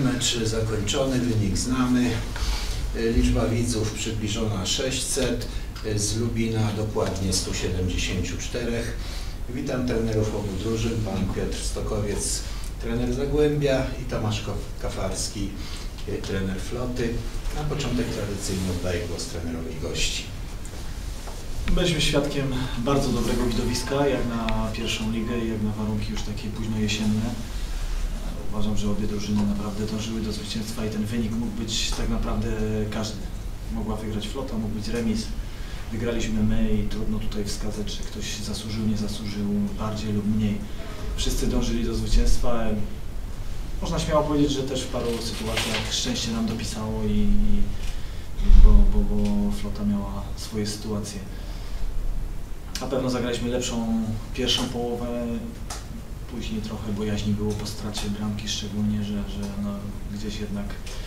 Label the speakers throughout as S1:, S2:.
S1: mecz zakończony, wynik znamy. Liczba widzów przybliżona 600, z Lubina dokładnie 174. Witam trenerów obu drużyn, pan Piotr Stokowiec, trener Zagłębia i Tomasz Kafarski, trener Floty. Na początek tradycyjnie oddaję głos trenerowi gości.
S2: Byliśmy świadkiem bardzo dobrego widowiska, jak na pierwszą ligę i jak na warunki już takie późno jesienne. Uważam, że obie drużyny naprawdę dążyły do zwycięstwa i ten wynik mógł być tak naprawdę każdy. Mogła wygrać Flota, mógł być remis. Wygraliśmy my i trudno tutaj wskazać, czy ktoś zasłużył, nie zasłużył, bardziej lub mniej. Wszyscy dążyli do zwycięstwa. Można śmiało powiedzieć, że też w paru sytuacjach szczęście nam dopisało, bo Flota miała swoje sytuacje. Na pewno zagraliśmy lepszą pierwszą połowę, później trochę bojaźni było po stracie bramki, szczególnie, że no, gdzieś jednak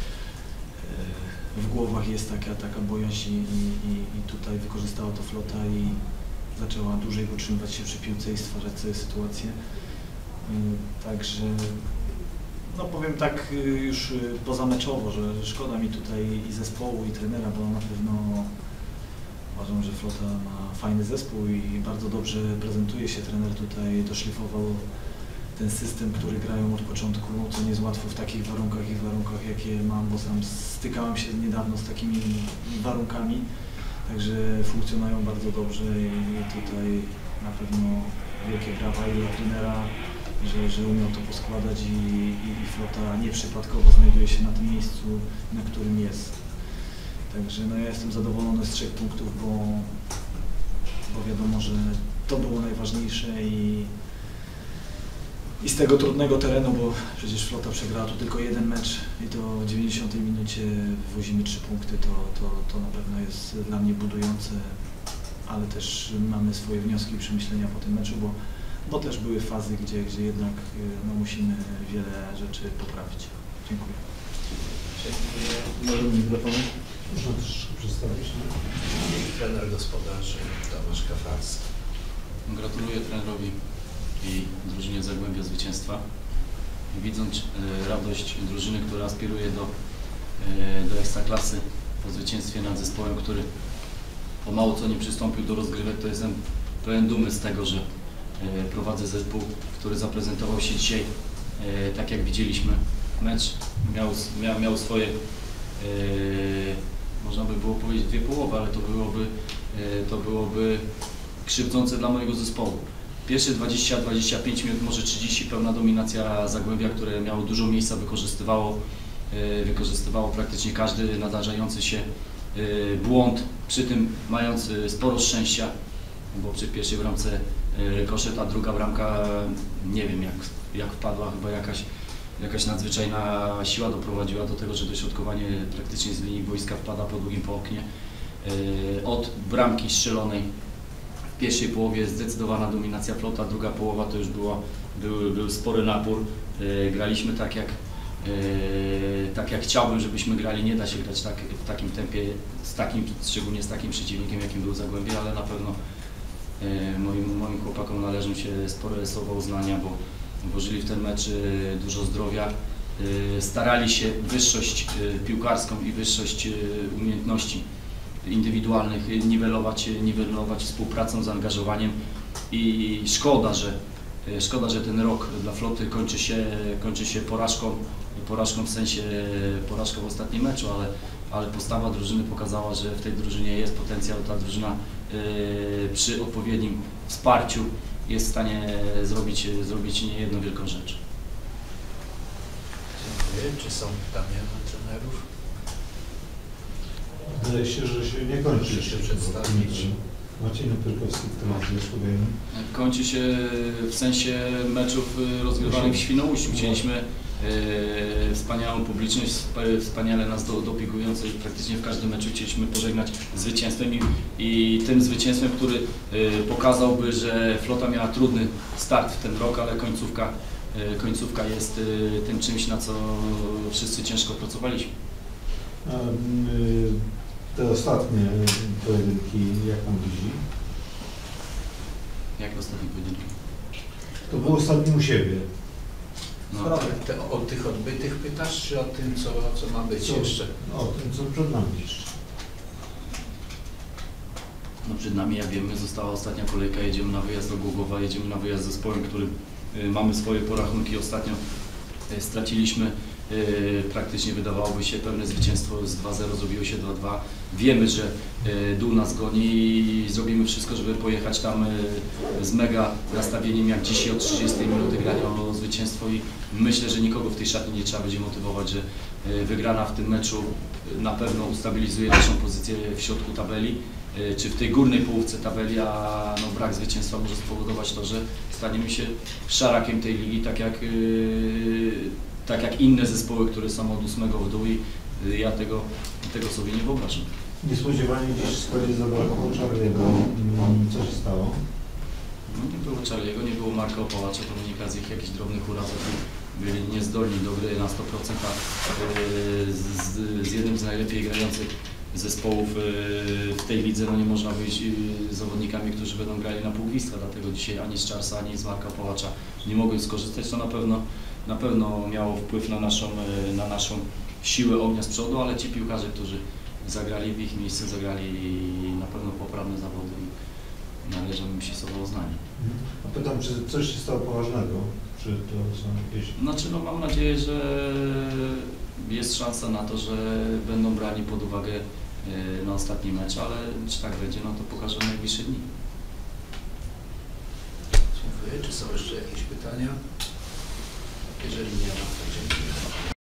S2: w głowach jest taka bojaźń i tutaj wykorzystała to Flota i zaczęła dłużej utrzymywać się przy piłce i stwarzać sobie sytuację. Także no powiem tak już pozameczowo, że szkoda mi tutaj i zespołu, i trenera, bo na pewno uważam, że Flota ma fajny zespół i bardzo dobrze prezentuje się. Trener tutaj doszlifował ten system, który grają od początku, co nie jest łatwo w takich warunkach i w warunkach, jakie mam, bo sam stykałem się niedawno z takimi warunkami. Także funkcjonują bardzo dobrze i tutaj na pewno wielkie brawa i dla trenera, że umiał to poskładać i Flota nieprzypadkowo znajduje się na tym miejscu, na którym jest. Także no ja jestem zadowolony z 3 punktów, bo wiadomo, że to było najważniejsze i z tego trudnego terenu, bo przecież Flota przegrała tu tylko jeden mecz i to w 90 minucie wywozimy 3 punkty, to na pewno jest dla mnie budujące, ale też mamy swoje wnioski i przemyślenia po tym meczu, bo też były fazy, gdzie jednak no, musimy wiele rzeczy poprawić. Dziękuję.
S1: Możemy mikrofony?
S3: Można też przedstawić.
S1: Trener gospodarzy Tomasz Kafarski.
S4: Gratuluję trenerowi i drużynie Zagłębia zwycięstwa. Widząc radość drużyny, która aspiruje do ekstraklasy po zwycięstwie nad zespołem, który o mało co nie przystąpił do rozgrywek, to jestem pełen dumy z tego, że prowadzę zespół, który zaprezentował się dzisiaj tak jak widzieliśmy. Mecz miał swoje, można by było powiedzieć 2 połowy, ale to byłoby krzywdzące dla mojego zespołu. Pierwsze 20-25 minut, może 30, pełna dominacja Zagłębia, które miało dużo miejsca, wykorzystywało praktycznie każdy nadarzający się błąd, przy tym mając sporo szczęścia, bo przy pierwszej bramce koszet, a druga bramka, nie wiem jak wpadła, chyba jakaś nadzwyczajna siła doprowadziła do tego, że dośrodkowanie praktycznie z linii boiska wpada po długim po oknie. Od bramki strzelonej w pierwszej połowie zdecydowana dominacja Flota, druga połowa to już był spory napór. Graliśmy tak jak chciałbym, żebyśmy grali. Nie da się grać w takim tempie, szczególnie z takim przeciwnikiem, jakim był Zagłębie, ale na pewno moim chłopakom należą się spore słowa uznania, bo włożyli w ten mecz dużo zdrowia, starali się wyższość piłkarską i wyższość umiejętności indywidualnych niwelować współpracą, zaangażowaniem i szkoda, że ten rok dla Floty kończy się porażką w sensie porażką w ostatnim meczu, ale postawa drużyny pokazała, że w tej drużynie jest potencjał, ta drużyna przy odpowiednim wsparciu jest w stanie zrobić niejedną wielką rzecz.
S1: Dziękuję. Czy są pytania do trenerów?
S3: Wydaje się, że się nie kończy.
S1: Proszę się przedstawić.
S3: Maciej Napierkowski w temacie Słowenii.
S4: Kończy się w sensie meczów rozgrywanych w Świnoujściu. Chcieliśmy wspaniałą publiczność, wspaniale nas dopingujących. Praktycznie w każdym meczu chcieliśmy pożegnać zwycięstwem i tym zwycięstwem, który pokazałby, że Flota miała trudny start w ten rok, ale końcówka jest tym czymś, na co wszyscy ciężko pracowaliśmy.
S3: Te ostatnie pojedynki, jak pan widzi?
S4: Jak ostatnie pojedynki?
S3: To było ostatnie u siebie.
S4: No.
S1: O tych odbytych pytasz, czy o tym, co ma być jeszcze?
S3: No, o tym, co przed nami jeszcze.
S4: No przed nami, jak wiemy, została ostatnia kolejka, jedziemy na wyjazd do Głogowa, jedziemy na wyjazd z zespołem, którym mamy swoje porachunki. Ostatnio straciliśmy praktycznie, wydawałoby się, pewne zwycięstwo, z 2-0 zrobiło się 2-2. Wiemy, że dół nas goni i zrobimy wszystko, żeby pojechać tam z mega nastawieniem, jak dzisiaj od 30 minuty grania o zwycięstwo, i myślę, że nikogo w tej szatni nie trzeba będzie motywować, że wygrana w tym meczu na pewno ustabilizuje naszą pozycję w środku tabeli, czy w tej górnej połówce tabeli, a no, brak zwycięstwa może spowodować to, że staniemy się szarakiem tej ligi, tak jak inne zespoły, które są od 8 w dół, i ja tego sobie nie wyobrażam.
S3: Niespodziewanie dziś w składzie zabrakło Charlie'ego. Co się stało?
S4: No, nie było Charlie'ego, nie było Marka Opałacza, to wynika z ich jakichś drobnych urazów. Byli niezdolni do gry na 100%, z jednym z najlepiej grających zespołów w tej lidze. No nie można wyjść z zawodnikami, którzy będą grali na pół gwizdka, dlatego dzisiaj ani z Charlesa, ani z Marka Opałacza nie mogłem skorzystać. To na pewno miało wpływ na naszą siłę ognia z przodu, ale ci piłkarze, którzy zagrali w ich miejsce, zagrali na pewno poprawne zawody i należą im się sobie uznanie.
S3: A pytam, czy coś się stało poważnego? Czy to są jakieś...
S4: Znaczy, no mam nadzieję, że jest szansa na to, że będą brani pod uwagę na ostatni mecz, ale czy tak będzie, no to pokażę w najbliższe dni.
S1: Dziękuję. Czy są jeszcze jakieś pytania? Jeżeli nie ma, to dziękuję.